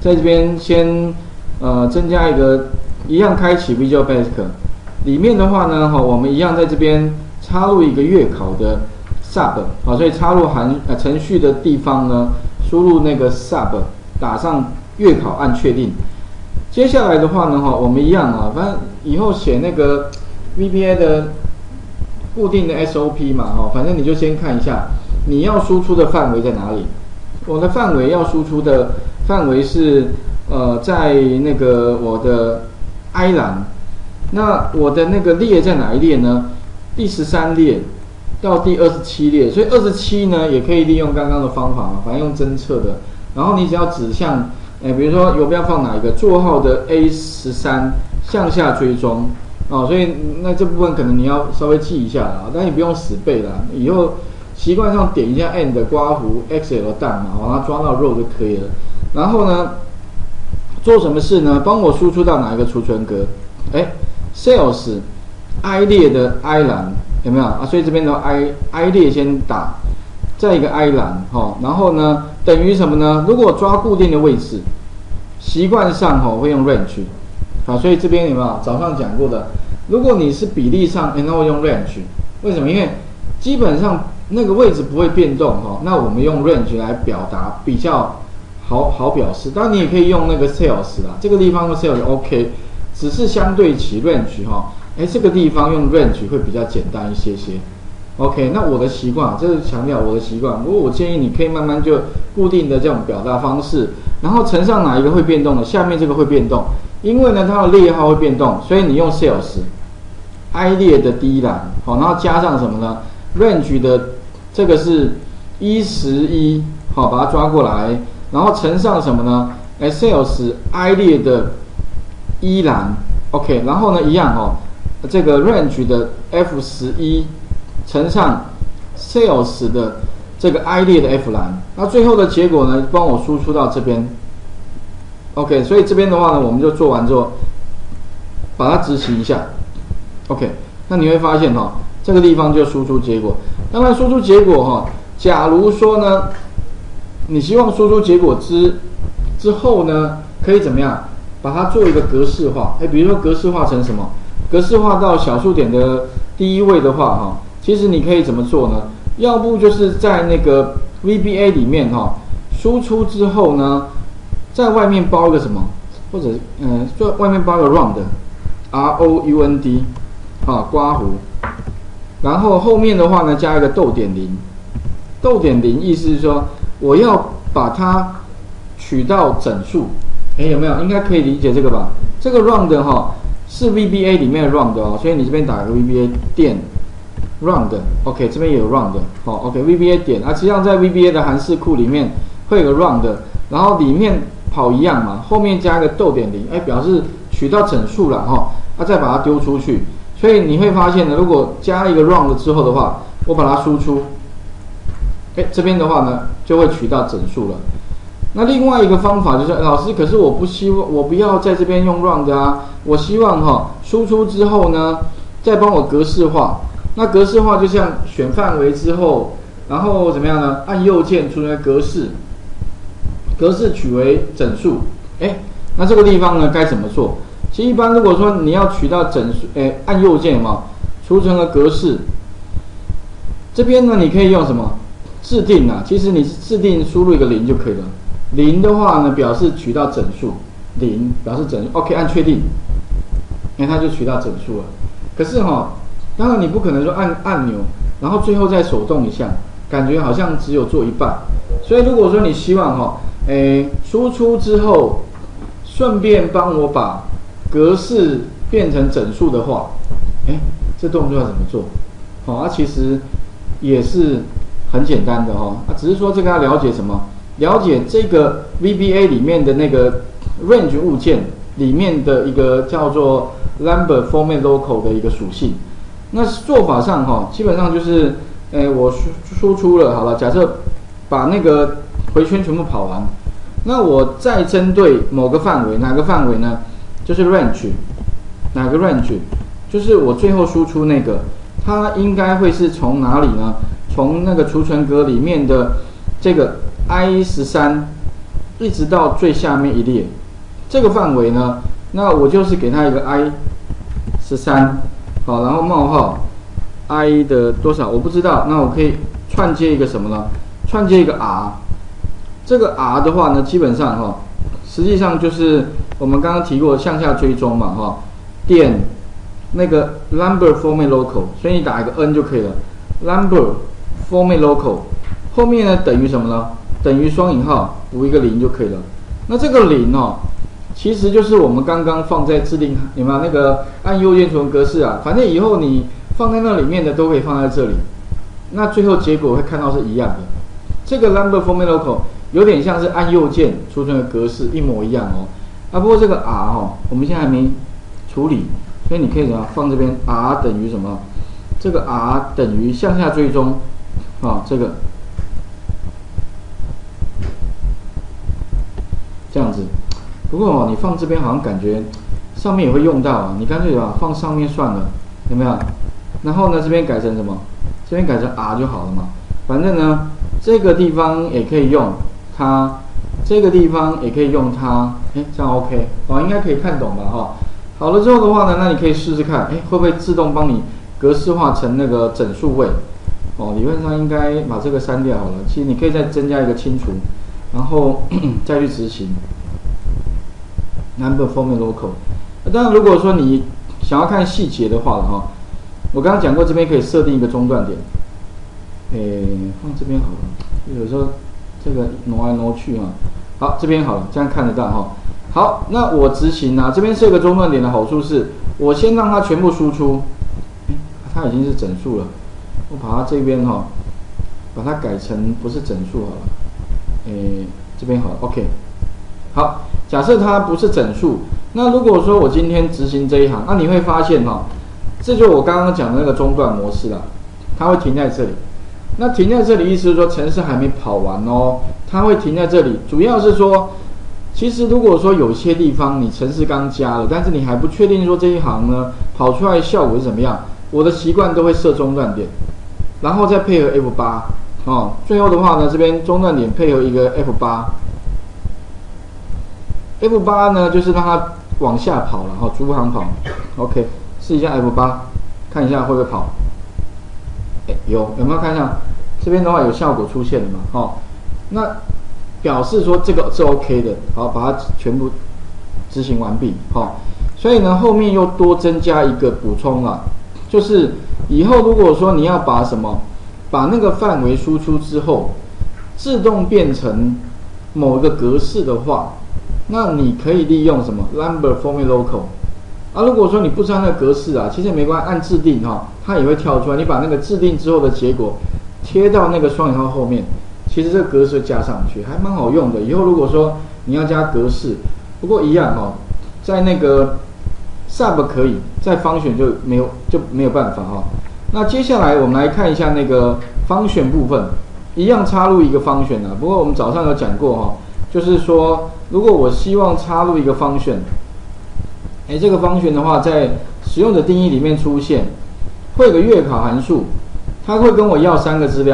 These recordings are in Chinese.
在这边先增加一个一样开启 Visual Basic， 里面的话呢，我们一样在这边插入一个月考的 sub， 所以插入程序的地方呢，输入那个 sub， 打上月考按确定。接下来的话呢，我们一样反正以后写那个 VBA 的固定的 SOP 嘛，反正你就先看一下你要输出的范围在哪里。我的范围要输出的范围是在那个我的 I 栏，那我的那个列在哪一列呢？第13列到第27列，所以27呢也可以利用刚刚的方法嘛，反正用侦测的，然后你只要指向，比如说游标放哪一个，座号的 A13向下追踪所以那这部分可能你要稍微记一下啦，但你不用死背啦，以后习惯上点一下 End 刮弧 XL 档嘛，把它抓到 row 就可以了。然后呢，做什么事呢？帮我输出到哪一个储存格？Sales I 列的 I 栏有没有所以这边的 I 列先打，再一个 I 栏然后呢等于什么呢？如果抓固定的位置，习惯上会用 range 所以这边有没有早上讲过的？如果你是比例上那会用 range， 为什么？因为基本上那个位置不会变动那我们用 range 来表达比较好表示。当然你也可以用那个 sales 啦，这个地方用 sales OK， 只是相对起 range这个地方用 range 会比较简单一些。OK， 那我的习惯，这是强调我的习惯。不过我建议你可以慢慢就固定的这种表达方式，然后乘上哪一个会变动的，下面这个会变动，因为呢它的列号会变动，所以你用 sales I 列的第一栏然后加上什么呢 ？range 的这个是11把它抓过来，然后乘上什么呢？sales I 列的一栏 OK， 然后呢一样这个 range 的 F11乘上 sales 的这个 I 列的 F 栏，那最后的结果呢，帮我输出到这边。OK， 所以这边的话呢，我们就做完之后，把它执行一下。OK， 那你会发现这个地方就输出结果。当然输出结果假如说呢，你希望输出结果之后呢，可以怎么样？把它做一个格式化。比如说格式化成什么？格式化到小数点的第一位的话其实你可以怎么做呢？要不就是在那个 VBA 里面输出之后呢，在外面包一个什么，或者就外面包一个 round ROUND 刮弧，然后后面的话呢加一个逗点0，逗点0意思是说我要把它取到整数，有没有？应该可以理解这个吧？这个 round 是 VBA 里面的 round 所以你这边打一个 VBA 点 round OK， 这边也有 round OK VBA 点实际上在 VBA 的函式库里面会有个 round， 然后里面跑一样嘛，后面加一个逗点0表示取到整数了再把它丢出去。所以你会发现呢，如果加一个 round 之后的话，我把它输出这边的话呢就会取到整数了。那另外一个方法就是，老师，可是我不要在这边用 round 我希望输出之后呢，再帮我格式化。那格式化就像选范围之后，然后怎么样呢？按右键出现格式，格式取为整数。那这个地方呢该怎么做？其实一般如果说你要取到整数，按右键储存了格式。这边呢你可以用什么？制定其实你制定输入一个0就可以了。0的话呢，表示取到整数，0表示整数 ，OK， 按确定，它就取到整数了。可是当然你不可能说按按钮，然后最后再手动一下，感觉好像只有做一半。所以如果说你希望输出之后，顺便帮我把格式变成整数的话，这动作要怎么做？其实也是很简单的只是说这个要了解什么？了解这个 VBA 里面的那个 range 物件里面的一个叫做 Lambert Format Local 的一个属性。那做法上基本上就是我输出了好了，假设把那个回圈全部跑完，那我再针对某个范围，哪个范围呢？就是 range， 哪个 range？ 就是我最后输出那个，它应该会是从哪里呢？从那个储存格里面的这个 I13 一直到最下面一列，这个范围呢，那我就是给它一个 i13，好，然后冒号 i 的多少我不知道，那我可以串接一个什么呢？串接一个 r， 这个 r 的话呢，基本上实际上就是我们刚刚提过向下追踪嘛点那个 number format local， 所以你打一个 n 就可以了。number format local 后面呢等于什么呢？等于双引号补一个0就可以了。那这个0其实就是我们刚刚放在制定有没有那个按右键储存格式啊？反正以后你放在那里面的都可以放在这里，那最后结果会看到是一样的。这个 number format local 有点像是按右键储存的格式一模一样不过这个 r 我们现在还没处理，所以你可以怎么放这边 r 等于什么？这个 r 等于向下追踪这个这样子。不过你放这边好像感觉上面也会用到你干脆放上面算了，有没有？然后呢这边改成什么？这边改成 r 就好了嘛。反正呢这个地方也可以用它，这个地方也可以用它，这样 OK 应该可以看懂吧好了之后的话呢，那你可以试试看，会不会自动帮你格式化成那个整数位理论上应该把这个删掉好了。其实你可以再增加一个清除，然后再去执行 number format local。当然如果说你想要看细节的话了我刚刚讲过这边可以设定一个中断点，放这边好了，有时候这个挪来挪去好，这边好了，这样看得到好，那我执行这边设个中断点的好处是，我先让它全部输出，它已经是整数了，我把它这边把它改成不是整数好了，这边好了 ，OK， 好，假设它不是整数，那如果说我今天执行这一行，那你会发现这就是我刚刚讲的那个中断模式啦，它会停在这里。那停在这里意思是说程式还没跑完它会停在这里，主要是说，其实如果说有些地方你程式刚加了，但是你还不确定说这一行呢跑出来的效果是怎么样，我的习惯都会设中断点，然后再配合 F8 最后的话呢，这边中断点配合一个 F8 呢就是让它往下跑了逐行跑 ，OK， 试一下 F8， 看一下会不会跑。有没有看到这边的话有效果出现了嘛？那表示说这个是 OK 的，好，把它全部执行完毕，所以呢后面又多增加一个补充了，就是以后如果说你要把把那个范围输出之后，自动变成某一个格式的话，那你可以利用什么 number format local。如果说你不知道那个格式其实也没关系，按制定它也会跳出来。你把那个制定之后的结果贴到那个双引号后面，其实这个格式加上去还蛮好用的。以后如果说你要加格式，不过一样在那个 sub 可以，在function就没有办法那接下来我们来看一下那个function部分，一样插入一个function不过我们早上有讲过就是说如果我希望插入一个function。这个function的话，在使用者定义里面出现，会有个月考函数，它会跟我要3个资料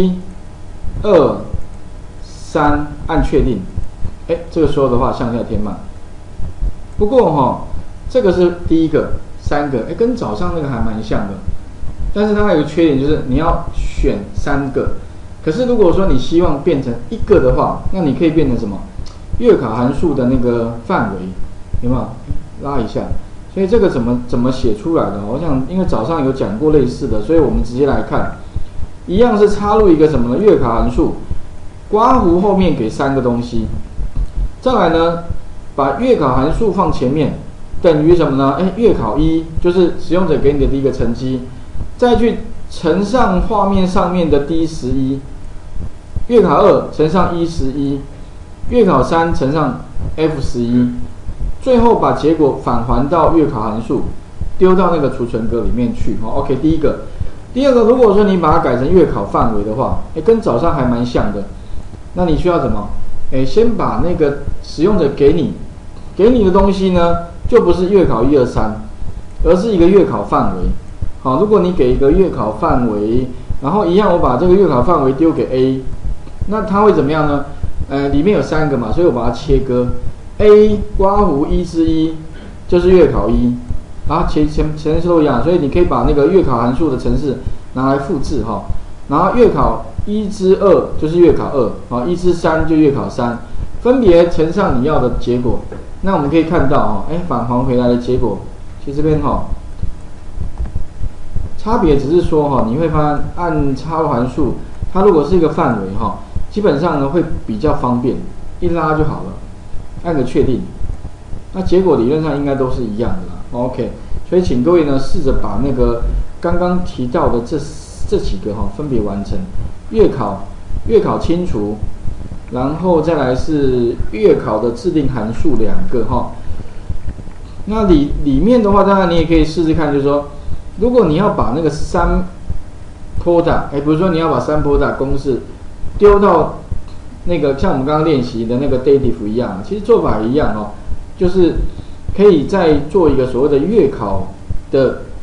，1、2、3，按确定。这个时候的话向下填满。不过这个是第一个3个，跟早上那个还蛮像的，但是它有个缺点就是你要选3个。可是如果说你希望变成1个的话，那你可以变成什么？月考函数的那个范围，有没有？拉一下，所以这个怎么写出来的？我想因为早上有讲过类似的，所以我们直接来看，一样是插入一个什么呢？月考函数，刮弧后面给3个东西，再来呢，把月考函数放前面，等于什么呢？月考1就是使用者给你的第一个成绩，再去乘上画面上面的 D11，月考2乘上E11，月考3乘上 F11。最后把结果返还到月考函数，丢到那个储存格里面去。OK， 第一个，第二个，如果说你把它改成月考范围的话，跟早上还蛮像的。那你需要什么？先把那个使用者给你的东西呢，就不是月考1、2、3，而是一个月考范围。好，如果你给一个月考范围，然后一样我把这个月考范围丢给 A， 那它会怎么样呢？ 里面有3个嘛，所以我把它切割 ，A 刮弧1之1就是月考1，啊，程式都一样，所以你可以把那个月考函数的程式拿来复制哈，然后月考1之2就是月考2，啊，1之3就月考3，分别乘上你要的结果。那我们可以看到哈，返还回来的结果，其实这边哈，差别只是说哈，你会发现按插入函数，它如果是一个范围哈，基本上呢会比较方便，一拉就好了，按个确定，那结果理论上应该都是一样的啦。OK， 所以请各位呢试着把那个刚刚提到的这几个哈分别完成，月考清除。然后再来是月考的制定函数2个哈，那里面的话，当然你也可以试试看，就是说，如果你要把那个3PODA，比如说你要把3PODA 公式丢到那个像我们刚刚练习的那个 dative 一样，其实做法一样哦，就是可以再做一个所谓的月考的